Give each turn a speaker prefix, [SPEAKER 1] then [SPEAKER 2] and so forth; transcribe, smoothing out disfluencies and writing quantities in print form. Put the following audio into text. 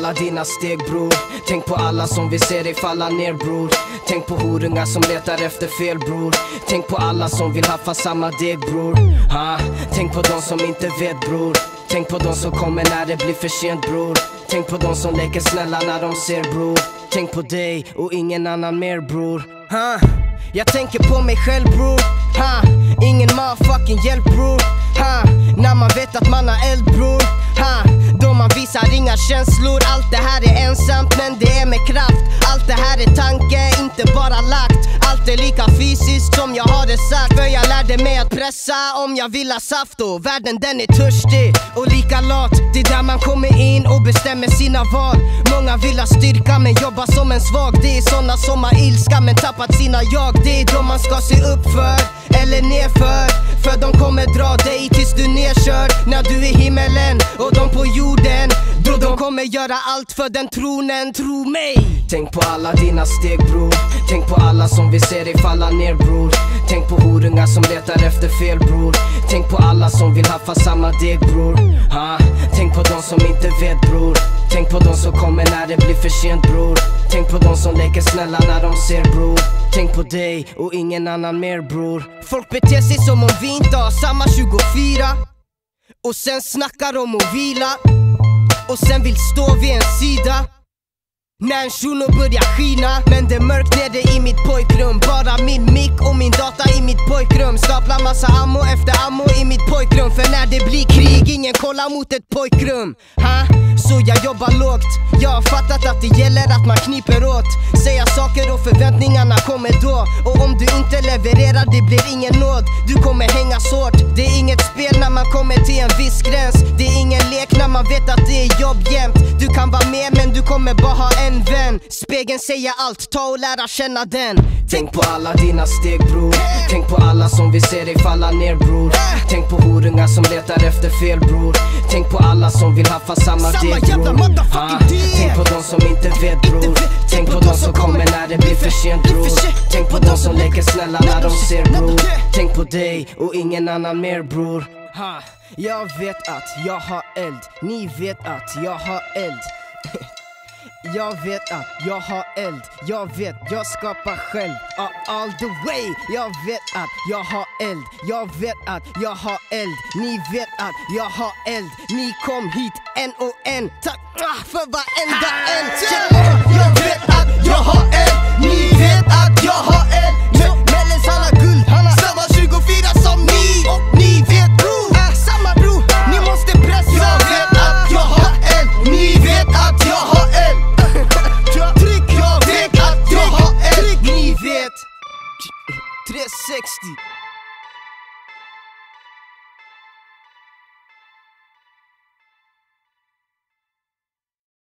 [SPEAKER 1] alla dina steg bror. Tänk på alla som vill se dig falla ner bror. Tänk på horungar som letar efter fel bror. Tänk på alla som vill haffa samma deg bror. Tänk på de som inte vet bror. Tänk på de som kommer när det blir för sent bror. Tänk på de som leker snälla när de ser bror. Tänk på dig och ingen annan mer bror. Jag tänker på mig själv bror. Ingen motherfucking hjälp bror. När man vet att man har eld bror. Då man visar inga känslor. Allt det här är ensamt men det är med kraft. Allt det här är tanke, inte bara lagt. Allt är lika fysiskt som jag har det sagt. För jag lärde mig att pressa om jag vill ha saft. Och världen den är törstig och lika lat. Det är där man kommer in och bestämmer sina val. Många vill ha styrka men jobbar som en svag. Det är såna som har ilska men tappat sina jag. Det är de man ska se upp för eller nerför. För de kommer dra dig tills du nerkörd. När du är i himmelen och de på jorden. Då de kommer göra allt för den tronen, tro mig. Tänk på alla dina steg bror. Tänk på alla som vill se dig falla ner bror. Tänk på horungar som letar efter fel bror. Tänk på alla som vill haffa samma deg bror. Tänk på de som inte vet bror. Tänk på de som kommer när det blir för sent bror. Tänk på de som leker snälla när de ser bror. Tänk på dig och ingen annan mer bror. Folk beter sig som om vi inte har samma 24. Och sen snackar om att vila. Och sen vill stå vid en sida. När en shuno börjar skina. Men det är mörkt nere i mitt pojkrum. Bara min mick och min data i mitt pojkrum. Staplar massa ammo efter ammo i mitt pojkrum. För när det blir krig, ingen kollar mot ett pojkrum. Så jag jobbar lågt. Jag har fattat att det gäller att man kniper åt. Säga saker och förväntningarna kommer då. Och om du inte levererar, det blir ingen nåd. Du kommer hänga svårt. Det är inget spel när man kommer till en viss gräns. Det är ingen lek när man vet att det är jobb jämt. Du kan vara med men du kommer bara ha en vän. Spegeln säger allt, ta och lära känna den. Tänk på alla dina steg bror. Tänk på alla som vill se dig falla ner bror. Tänk på horungar som letar efter fel bror. Tänk på alla som vill haffa samma deg bror. Tänk på de som inte vet bror. Tänk på de som kommer när det blir för sent bror. Tänk på de som leker snälla när de ser bror. Tänk på dig och ingen annan mer bror. Jag vet att jag har eld. Ni vet att jag har eld. Jag vet att jag har eld. Jag vet, jag skapar själv all the way. Jag vet att jag har eld. Jag vet att jag har eld. Ni vet att jag har eld. Ni kom hit en och en. Tack för varenda en.